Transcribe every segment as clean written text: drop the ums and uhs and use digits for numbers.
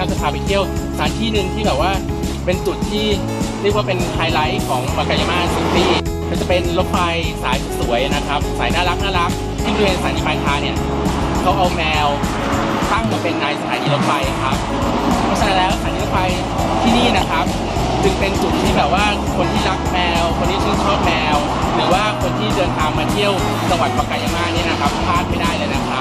ก็จะพาไปเที่ยวสถานที่หนึ่งที่แบบว่าเป็นจุดที่เรียกว่าเป็นไฮไลท์ของวากายาม่าซิตี้ก็จะเป็นรถไฟสายสวยนะครับสายน่ารักที่บริเวณสถานีปลายทางเนี่ยเขาเอาแมวตั้งมาเป็นในสถานีรถไฟครับเพราะฉะนั้นแล้วสถานีรถไฟที่นี่นะครับจึงเป็นจุดที่แบบว่าคนที่รักแมวคนที่ชื่นชอบแมวหรือว่าคนที่เดินทางมาเที่ยวจังหวัดวากายาม่านี่นะครับพลาดไม่ได้เลยนะครับ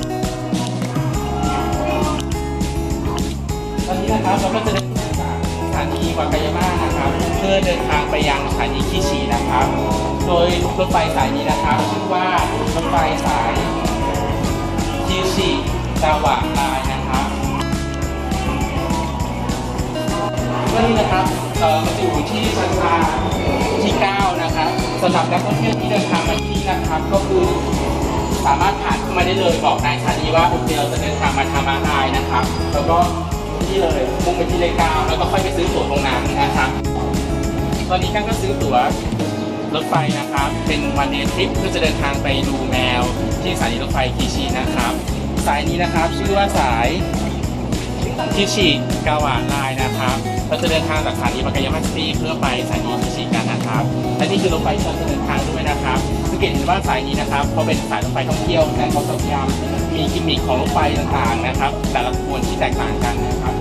ตอนนี้นะครับเราก็จะเดินทางจากสถานีวากายาม่านะครับเพื่อเดินทางไปยังสถานีคิชินะครับโดยรถไฟสายนี้นะครับชื่อว่ารถไฟสายคิชิกาวะไลน์นะครับก็นี่นะครับมันจะอยู่ที่ชั้นที่9นะครับสำหรับนักท่องเที่ยวที่เดินทางมาที่นี่นะครับก็คือสามารถผ่านเข้ามาได้เลยบอกนายสถานีว่าโอเคเราจะเดินทางมาทามาไฮนะครับแล้วก็ที่เลยมุ่งไปที่เลข9แล้วก็ค่อยไปซื้อตั๋วตรงนั้นนะครับตอนนี้กั้งก็ซื้อตั๋วรถไฟนะครับเป็นวันเดย์ทริปเพื่อจะเดินทางไปดูแมวที่สถานีรถไฟคิชินะครับสายนี้นะครับชื่อว่าสายคิชิกาวะไลน์นะครับเราจะเดินทางจากสถานีวากายาม่าซิตี้เพื่อไปสถานีคิชิกันนะครับและนี่คือรถไฟที่เราจะเดินทางด้วยนะครับสังเกตเห็นว่าสายนี้นะครับเขาเป็นสายรถไฟท่องเที่ยวแต่เขาพยายามมีกิมมิคของรถไฟต่างๆนะครับแต่ละขบวนที่แตกต่างกันนะครับ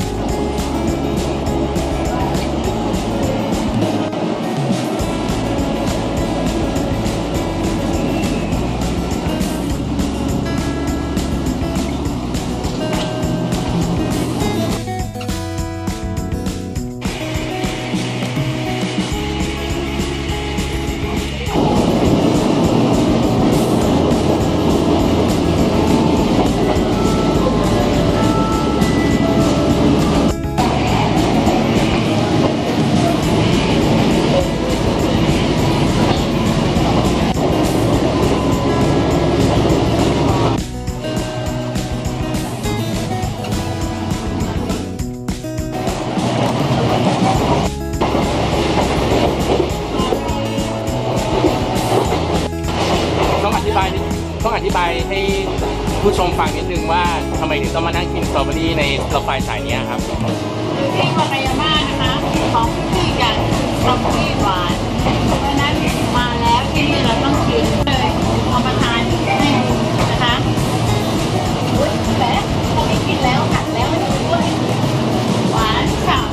ต้องอธิบายให้ผู้ชมฟังนิดนึงว่าทำไมถึงต้องมานั่งกินสตรอเบอรี่ในรถไฟสายนี้ครับที่วากายาม่านะคะของที่กันสตรอเบอรี่หวานเพราะฉะนั้นมาแล้วที่นี่เราต้องชิมเลยเอามาทานให้ดูนะคะอุ้ยแป๊ะตอนนี้กินแล้วกัดแล้วด้วยหวานฉ่ำ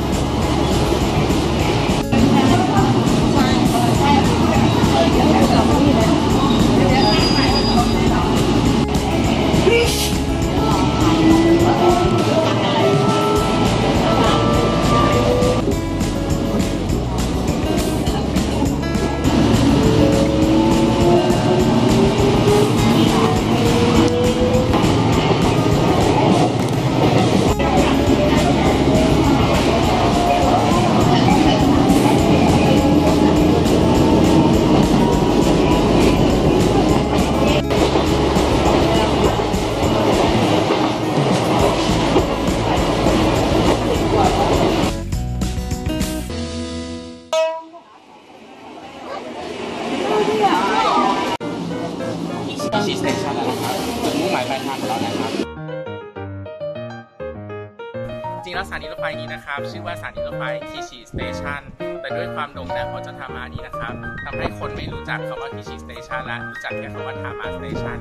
คิชิสเตชันนะครับจุดมุ่งหมายปลายทางของเรานะครับจริงแล้วสถานีรถไฟนี้นะครับชื่อว่าสถานีรถไฟคิชิสเตชันแต่ด้วยความโด่งดังของเจ้าทามานี้นะครับทำให้คนไม่รู้จักคำว่าคิชิสเตชันและรู้จักแค่คำว่าทามาสเตชัน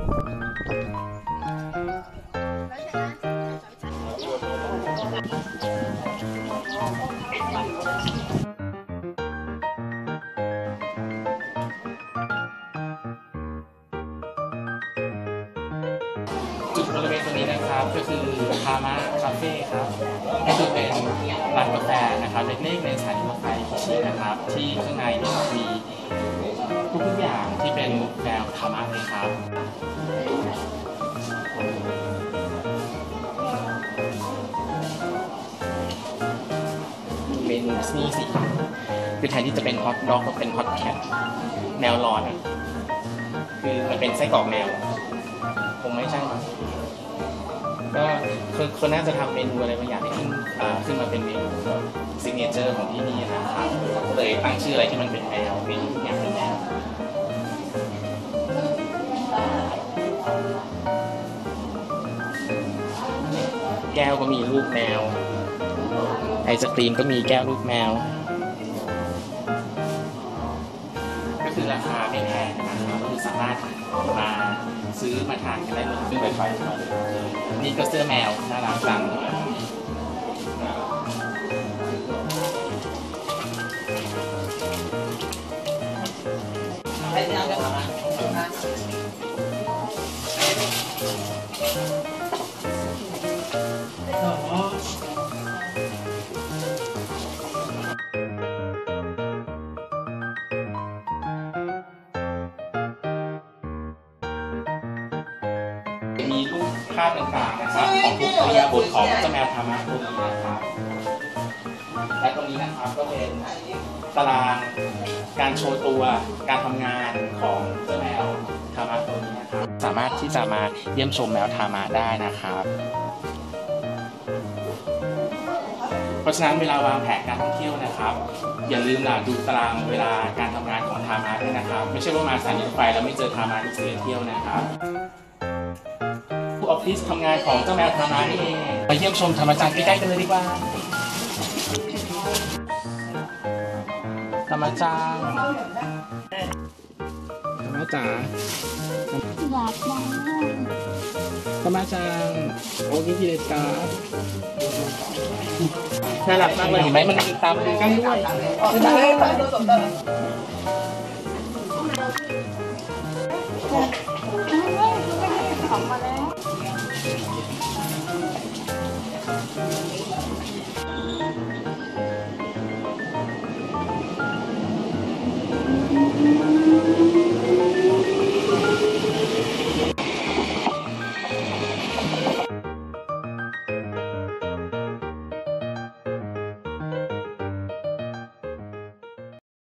จุดบริเวณตรงนี้นะครับก็คือทามาคาเฟ่ครับก็คือเป็นร้านกาแฟนะครับเล็กๆในสถานีรถไฟคิชินะครับที่ข้างในเนี่ยมีทุกอย่างที่เป็นแนวทามาเลยครับเมนูนี่สิคือแทนที่จะเป็นฮอทด็อกก็เป็นฮอตแคทแนวร้อนอ่ะคือมันเป็นไส้กรอกแมวคงไม่ใช่มั้งก็คนน่าจะทำเมนูอะไรบางอย่างที่ขึ้นมาเป็นเมนูแบบซิกเนเจอร์ของที่นี่นะครับเลยตั้งชื่ออะไรที่มันเป็นแมวเมนูทุกอย่างเป็นแมวแก้วก็มีรูปแมวไอศกรีมก็มีแก้วรูปแมวก็คือราคาไม่แพงนะครับก็คือสามารถมาซื้อมาทานกันได้เลยซึ่งไวไฟมาเลยนี่ก็เสื้อแมวน่ารักจังไปที่นั่งกันเหรอคะมีรูปภาพต่างๆนะครับของทุกอิริยาบถของเจ้าแมวธรรมะตรงนี้นะครับและตรงนี้นะครับก็เป็นตารางการโชว์ตัวการทำงานของเจ้าแมวธรรมะตัวนี้นะครับสามารถที่จะมาเยี่ยมชมแมวธรรมะได้นะครับ เพราะฉะนั้นเวลาวางแผนการท่องเที่ยวนะครับ อย่าลืมดูตารางเวลาการทำงานของธรรมะด้วยนะครับ ไม่ใช่ว่ามาสถานีรถไฟแล้วไม่เจอธรรมะที่เสียเที่ยวนะครับผู้ออฟฟิศทำงานของเจ้าแมวธรรมะนี่เองไปเยี่ยมชมธรรมจักรใกล้ๆกันเลยดีกว่าธรรมจักรธรรมจ๋าอยากมองธรรมจักรโอ้ยที่เด็ดจ้าน่ารักมากเลยเห็นไหมมันตามมาดูกันด้วย